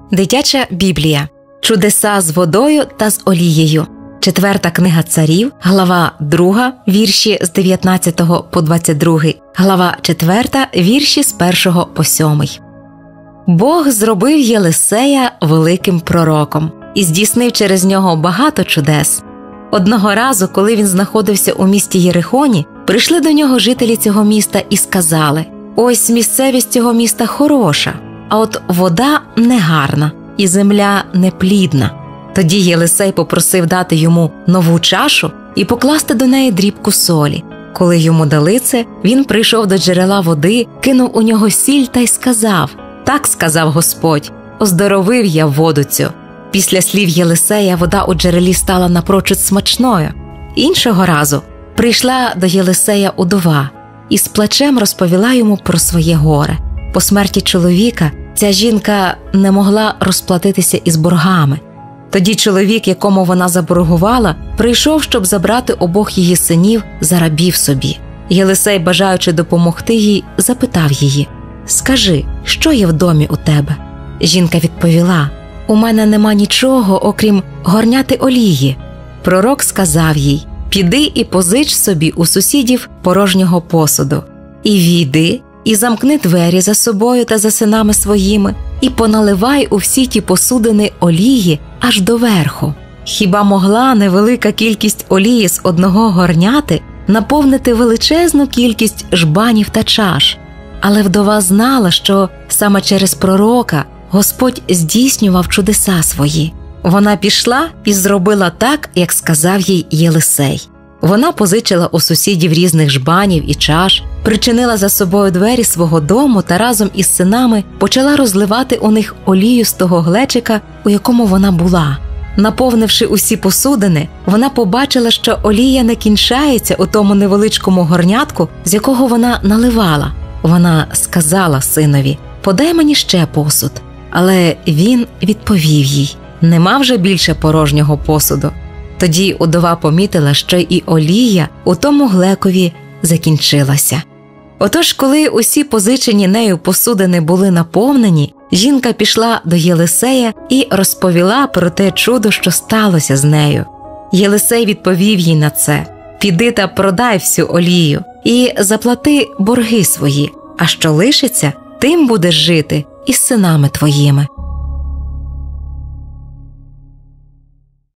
Дитяча Біблія. Чудеса з водою та з олією. 4 книга Царів, глава 2, вірші з 19 по 22, глава 4, вірші з 1 по 7. Бог зробив Єлисея великим пророком і здійснив через нього багато чудес. Одного разу, коли він знаходився у місті Єрихоні, прийшли до нього жителі цього міста і сказали: «Ось місцевість цього міста хороша, а от вода негарна і земля неплідна». Тоді Єлисей попросив дати йому нову чашу і покласти до неї дрібку солі. Коли йому дали це, він прийшов до джерела води, кинув у нього сіль та й сказав: «Так сказав Господь, оздоровив я воду цю». Після слів Єлисея вода у джерелі стала напрочуд смачною. Іншого разу прийшла до Єлисея удова і з плачем розповіла йому про своє горе. По смерті чоловіка ця жінка не могла розплатитися із боргами. Тоді чоловік, якому вона заборгувала, прийшов, щоб забрати обох її синів за рабів собі. Єлисей, бажаючи допомогти їй, запитав її: «Скажи, що є в домі у тебе?» Жінка відповіла: «У мене нема нічого, окрім горняти олії». Пророк сказав їй: «Піди і позич собі у сусідів порожнього посуду, і війди, і замкни двері за собою та за синами своїми, і поналивай у всі ті посудини олії аж до верху». Хіба могла невелика кількість олії з одного горняти наповнити величезну кількість жбанів та чаш? Але вдова знала, що саме через пророка Господь здійснював чудеса свої. Вона пішла і зробила так, як сказав їй Єлисей. Вона позичила у сусідів різних жбанів і чаш, причинила за собою двері свого дому та разом із синами почала розливати у них олію з того глечика, у якому вона була. Наповнивши усі посудини, вона побачила, що олія не кінчається у тому невеличкому горнятку, з якого вона наливала. Вона сказала синові: «Подай мені ще посуд». Але він відповів їй: «Нема вже більше порожнього посуду». Тоді удова помітила, що і олія у тому глекові закінчилася. Отож, коли усі позичені нею посудини були наповнені, жінка пішла до Єлисея і розповіла про те чудо, що сталося з нею. Єлисей відповів їй на це: «Піди та продай всю олію і заплати борги свої, а що лишиться, тим будеш жити із синами твоїми».